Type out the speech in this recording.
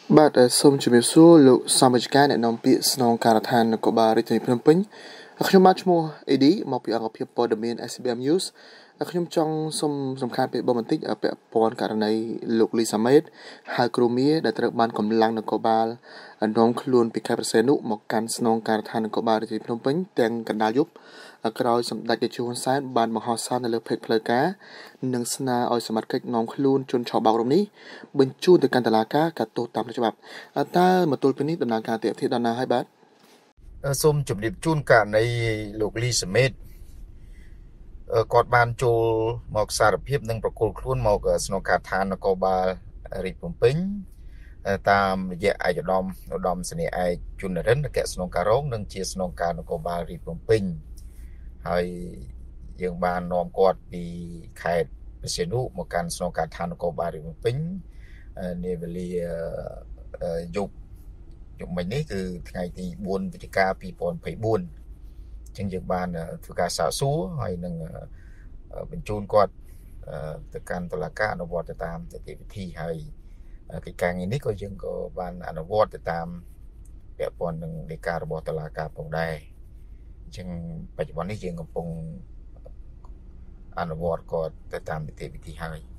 បាទសូមជម្រាបសួរលោកសមាជិកអ្នកនាំពាក្យស្នងការដ្ឋាននគរបាលរាជធានីភ្នំពេញខ្ញុំបាទឈ្មោះ AD មកពីអង្គភាពព័ត៌មាន SBM News ខ្ញុំចង់សូមសំខាន់ពីបន្តិចពាក់ព័ន្ធករណីលោកលីសាមេតហៅគ្រូមៀដែលត្រូវបានកម្លាំងនគរបាលនាំខ្លួនពីខេត្តប្រសេនុមកកាន់ស្នងការដ្ឋាននគរបាលរាជធានីភ្នំពេញទាំងកណ្ដាលយប់ក្រោយសម្ដេចតេជោហ៊ុនសែនបានបង្ហោះសារនៅលើเพจផ្លូវការនិងស្នើឲ្យសមត្ថកិច្ចនាំខ្លួនជនឆបោករូបនេះបញ្ជូនទៅកាន់តុលាការកាត់ទោសតាមច្បាប់តើមកទល់ពេលនេះដំណើរការទាក់ទាញដល់ណាហើយបាទសូមជម្រាបជូនករណីលោកលីសមេតគាត់បានចូលមកសារភាពនិងប្រគល់ខ្លួនមកស្នងការដ្ឋាននគរបាលរាជភ្នំពេញតាមរយៈឯកឧត្តមសេនីយ៍ឯកជុននរិនអគ្គស្នងការរងនិងជាស្នងការនគរបាលរាជភ្នំពេញហើយយើងបាននាំគាត់ពីខេត្តព្រះសីហនុមកកាន់ស្នងការដ្ឋាននគរបាលរាជភ្នំពេញនាវេលាយប់មិញនេះគឺថ្ងៃទី4វិច្ឆិកា2024អញ្ចឹងយើងបានធ្វើការសាកសួរហើយនឹងបញ្ជូនគាត់ទៅកាន់តុលាការអនុវត្តទៅតាមនីតិវិធីហើយកិច្ចការងារនេះក៏យើងក៏បានអនុវត្តទៅតាមពាក់ព័ន្ធនឹងដីការបស់តុលាការផងដែរអញ្ចឹងបច្ចុប្បន្ននេះយើងកំពុងអនុវត្តគាត់ទៅតាមនីតិវិធីហើយ